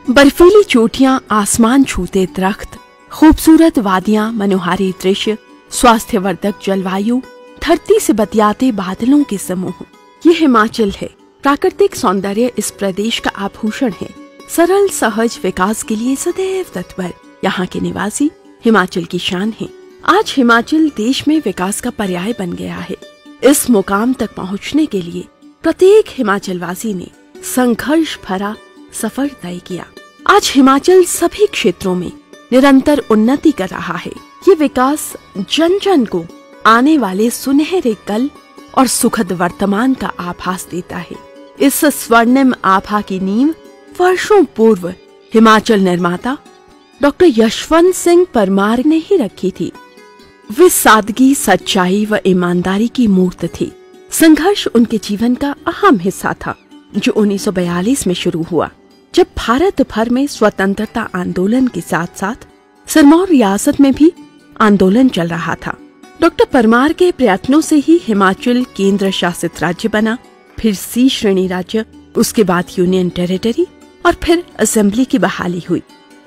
बर्फीली चोटियां, आसमान छूते दरख्त, खूबसूरत वादियां, मनोहारी दृश्य, स्वास्थ्यवर्धक जलवायु, धरती से बतियाते बादलों के समूह, ये हिमाचल है। प्राकृतिक सौंदर्य इस प्रदेश का आभूषण है। सरल सहज विकास के लिए सदैव तत्पर यहाँ के निवासी हिमाचल की शान है। आज हिमाचल देश में विकास का पर्याय बन गया है। इस मुकाम तक पहुँचने के लिए प्रत्येक हिमाचल वासी ने संघर्ष भरा सफर तय किया। आज हिमाचल सभी क्षेत्रों में निरंतर उन्नति कर रहा है। ये विकास जन जन को आने वाले सुनहरे कल और सुखद वर्तमान का आभास देता है। इस स्वर्णिम आभा की नींव वर्षों पूर्व हिमाचल निर्माता डॉक्टर यशवंत सिंह परमार ने ही रखी थी। वे सादगी, सच्चाई व ईमानदारी की मूर्त थे। संघर्ष उनके जीवन का अहम हिस्सा था, जो 1942 में शुरू हुआ, जब भारत भर में स्वतंत्रता आंदोलन के साथ साथ सिरमौर रियासत में भी आंदोलन चल रहा था। डॉक्टर परमार के प्रयत्नों से ही हिमाचल केंद्र शासित राज्य बना, फिर सी श्रेणी राज्य, उसके बाद यूनियन टेरिटरी और फिर असेंबली की बहाली हुई।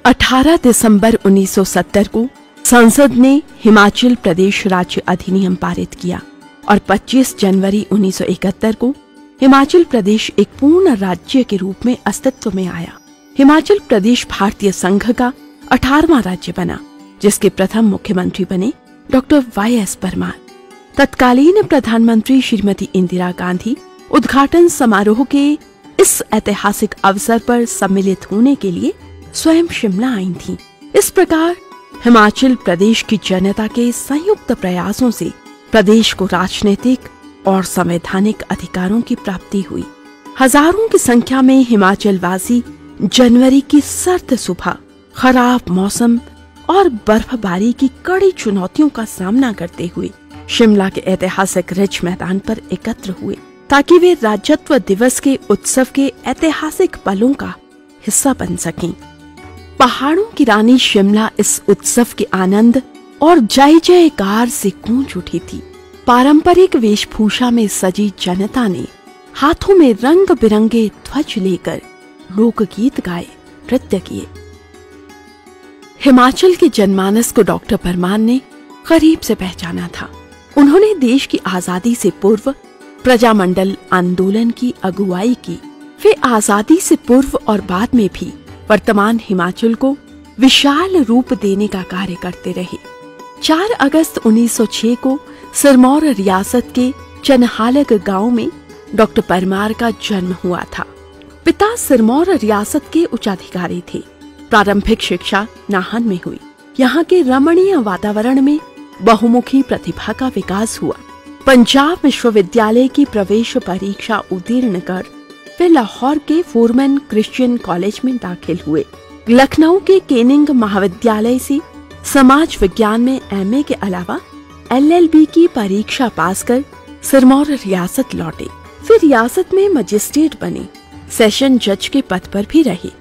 18 दिसंबर 1970 को संसद ने हिमाचल प्रदेश राज्य अधिनियम पारित किया और 25 जनवरी 1971 को हिमाचल प्रदेश एक पूर्ण राज्य के रूप में अस्तित्व में आया। हिमाचल प्रदेश भारतीय संघ का 18वां राज्य बना, जिसके प्रथम मुख्यमंत्री बने डॉक्टर YS परमार। तत्कालीन प्रधानमंत्री श्रीमती इंदिरा गांधी उद्घाटन समारोह के इस ऐतिहासिक अवसर पर सम्मिलित होने के लिए स्वयं शिमला आई थीं। इस प्रकार हिमाचल प्रदेश की जनता के संयुक्त प्रयासों से प्रदेश को राजनीतिक और संवैधानिक अधिकारों की प्राप्ति हुई। हजारों की संख्या में हिमाचल वासी जनवरी की सर्द सुबह, खराब मौसम और बर्फबारी की कड़ी चुनौतियों का सामना करते हुए शिमला के ऐतिहासिक रिज मैदान पर एकत्र हुए, ताकि वे राज्यत्व दिवस के उत्सव के ऐतिहासिक पलों का हिस्सा बन सकें। पहाड़ों की रानी शिमला इस उत्सव के आनंद और जय जयकार से गूंज उठी थी। पारंपरिक वेशभूषा में सजी जनता ने हाथों में रंग बिरंगे ध्वज लेकर लोकगीत गाए, नृत्य किए। हिमाचल के जनमानस को डॉक्टर परमार ने करीब से पहचाना था। उन्होंने देश की आजादी से पूर्व प्रजामंडल आंदोलन की अगुवाई की। वे आजादी से पूर्व और बाद में भी वर्तमान हिमाचल को विशाल रूप देने का कार्य करते रहे। 4 अगस्त 1906 को सिरमौर रियासत के चनहालग गांव में डॉक्टर परमार का जन्म हुआ था। पिता सिरमौर रियासत के उच्चाधिकारी थे। प्रारंभिक शिक्षा नाहन में हुई। यहाँ के रमणीय वातावरण में बहुमुखी प्रतिभा का विकास हुआ। पंजाब विश्वविद्यालय की प्रवेश परीक्षा उत्तीर्ण कर वे लाहौर के फोरमैन क्रिश्चियन कॉलेज में दाखिल हुए। लखनऊ के केनिंग महाविद्यालय से समाज विज्ञान में MA के अलावा LLB की परीक्षा पास कर सिरमौर रियासत लौटे। फिर रियासत में मजिस्ट्रेट बने, सेशन जज के पद पर भी रहे।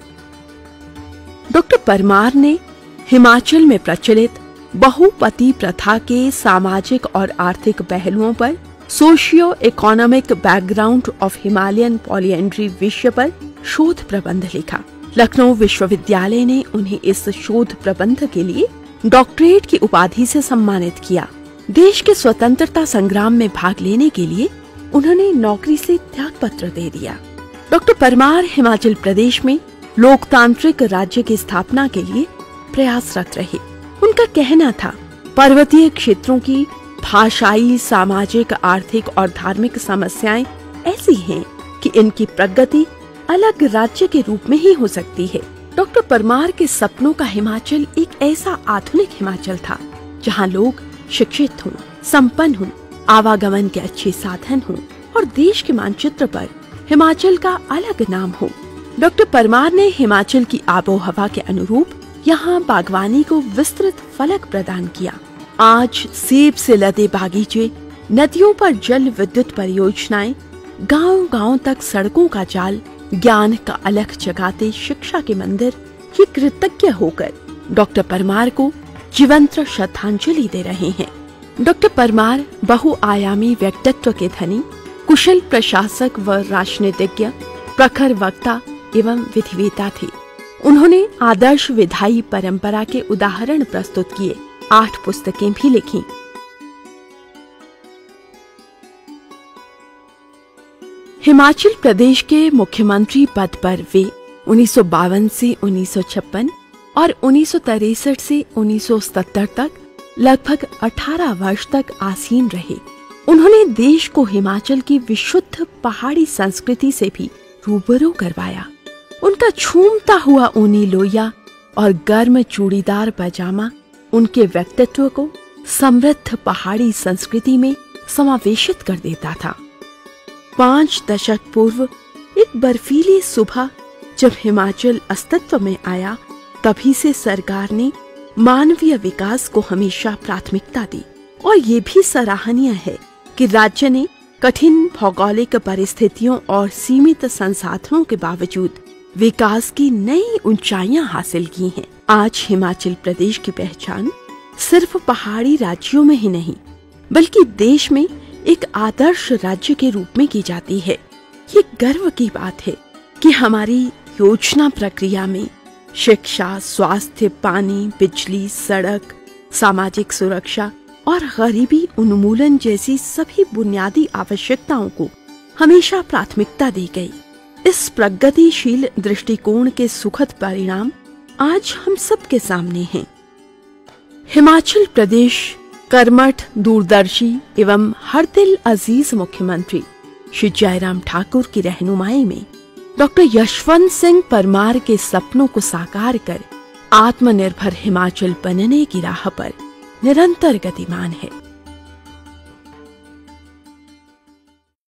डॉक्टर परमार ने हिमाचल में प्रचलित बहुपति प्रथा के सामाजिक और आर्थिक पहलुओं पर socio economic background of Himalayan polyandry विषय पर शोध प्रबंध लिखा। लखनऊ विश्वविद्यालय ने उन्हें इस शोध प्रबंध के लिए डॉक्टरेट की उपाधि से सम्मानित किया। देश के स्वतंत्रता संग्राम में भाग लेने के लिए उन्होंने नौकरी से त्याग पत्र दे दिया। डॉक्टर परमार हिमाचल प्रदेश में लोकतांत्रिक राज्य की स्थापना के लिए प्रयासरत रहे। उनका कहना था, पर्वतीय क्षेत्रों की भाषाई, सामाजिक, आर्थिक और धार्मिक समस्याएं ऐसी हैं कि इनकी प्रगति अलग राज्य के रूप में ही हो सकती है। डॉक्टर परमार के सपनों का हिमाचल एक ऐसा आधुनिक हिमाचल था जहां लोग शिक्षित हों, संपन्न हों, आवागमन के अच्छे साधन हों और देश के मानचित्र पर हिमाचल का अलग नाम हो। डॉक्टर परमार ने हिमाचल की आबोहवा के अनुरूप यहाँ बागवानी को विस्तृत फलक प्रदान किया। आज सेब से लदे बागीचे, नदियों पर जल विद्युत परियोजनाएं, गांव-गांव तक सड़कों का जाल, ज्ञान का अलख जगाते शिक्षा के मंदिर, ये कृतज्ञ होकर डॉक्टर परमार को जीवंत श्रद्धांजलि दे रहे हैं। डॉक्टर परमार बहुआयामी व्यक्तित्व के धनी, कुशल प्रशासक व राजनीतिज्ञ, प्रखर वक्ता एवं विधिवेता थे। उन्होंने आदर्श विधायी परंपरा के उदाहरण प्रस्तुत किए। 8 पुस्तकें भी लिखीं। हिमाचल प्रदेश के मुख्यमंत्री पद पर वे 1952 से 1956 और 1963 से 1970 तक लगभग 18 वर्ष तक आसीन रहे। उन्होंने देश को हिमाचल की विशुद्ध पहाड़ी संस्कृति से भी रूबरू करवाया। उनका झूमता हुआ ऊनी लोया और गर्म चूड़ीदार पजामा उनके व्यक्तित्व को समृद्ध पहाड़ी संस्कृति में समावेशित कर देता था। 5 दशक पूर्व एक बर्फीली सुबह जब हिमाचल अस्तित्व में आया, तभी से सरकार ने मानवीय विकास को हमेशा प्राथमिकता दी और ये भी सराहनीय है कि राज्य ने कठिन भौगोलिक परिस्थितियों और सीमित संसाधनों के बावजूद विकास की नई ऊंचाइयां हासिल की हैं। आज हिमाचल प्रदेश की पहचान सिर्फ पहाड़ी राज्यों में ही नहीं, बल्कि देश में एक आदर्श राज्य के रूप में की जाती है। ये गर्व की बात है कि हमारी योजना प्रक्रिया में शिक्षा, स्वास्थ्य, पानी, बिजली, सड़क, सामाजिक सुरक्षा और गरीबी उन्मूलन जैसी सभी बुनियादी आवश्यकताओं को हमेशा प्राथमिकता दी गई। इस प्रगतिशील दृष्टिकोण के सुखद परिणाम आज हम सबके सामने हैं। हिमाचल प्रदेश कर्मठ, दूरदर्शी एवं हर दिल अजीज मुख्यमंत्री श्री जयराम ठाकुर की रहनुमाई में डॉक्टर यशवंत सिंह परमार के सपनों को साकार कर आत्मनिर्भर हिमाचल बनने की राह पर निरंतर गतिमान है।